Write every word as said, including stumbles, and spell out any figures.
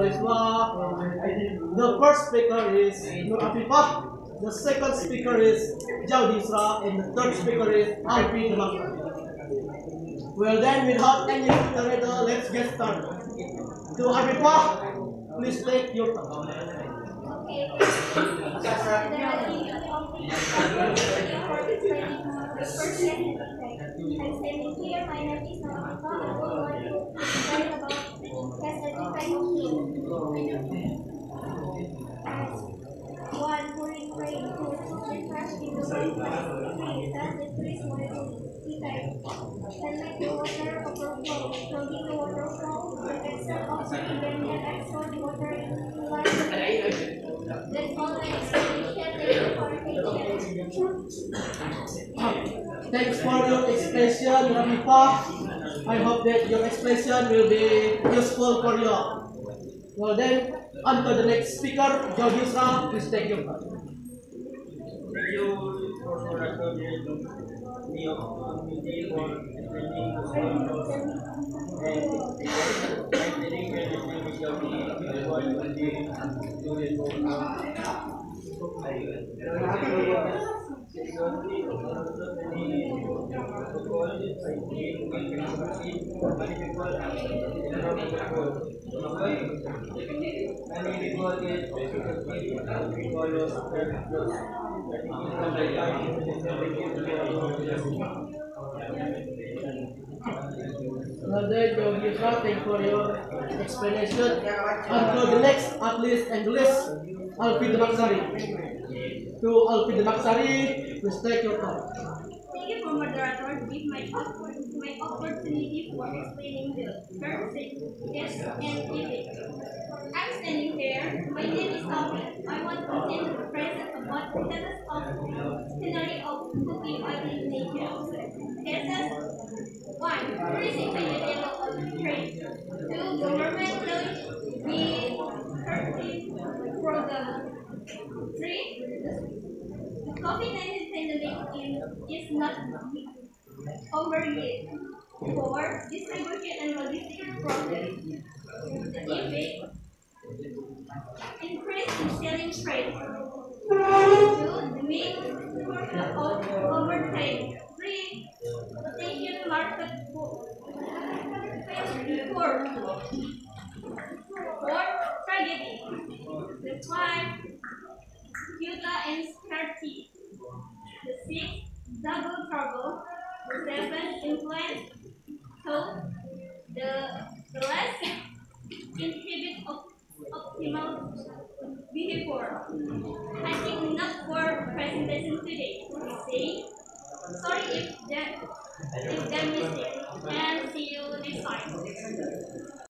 The first speaker is Nur Afifah. The second speaker is Jaudisra, and the third speaker is Alpi Demak. Well then, without any further ado, let's get started. To Afifah, please take your time. I'm standing here, my name is Nora. I would like to write about classification of food. As one who refrained to the trash in the workplace, three that the trees were defect, and make the water overflow, clogging the waterfall, the extent of circulating and export water into large. That's all my explanation. Thank you for attention. Thanks for your explanation, Afifah. I hope that your explanation will be useful for you. Well then, on to the next speaker, Jaudisra, please take your part. Thank you for the opportunity for explaining the solutions and explaining the Brother Jaudisra, thank for your explanation. On to the next athlete and the list, Alpi Demak. To Alpi Demak, please take your time. Thank you for moderator give my my opportunity for explaining the first yes and giving. I'm standing here. My name is Tommy. I want to tell the present about the scenario of cooking oil in nature. Cases one, tourism by the yellow on trade. Two, government launch the thirteen program. Three, the COVID nineteen pandemic is not over yet. Four, distribution and logistical process. The effect, increase in selling price. Two, the mix of overtime. Three, potential market for. Four, four, tragedy. The five, Utah and scarcity. The six, double trouble. The seven, influence. So, the, the last, inhibit of optimal behavior. I think not for presentation today. Say, sorry if that if that mistake, and see you next time.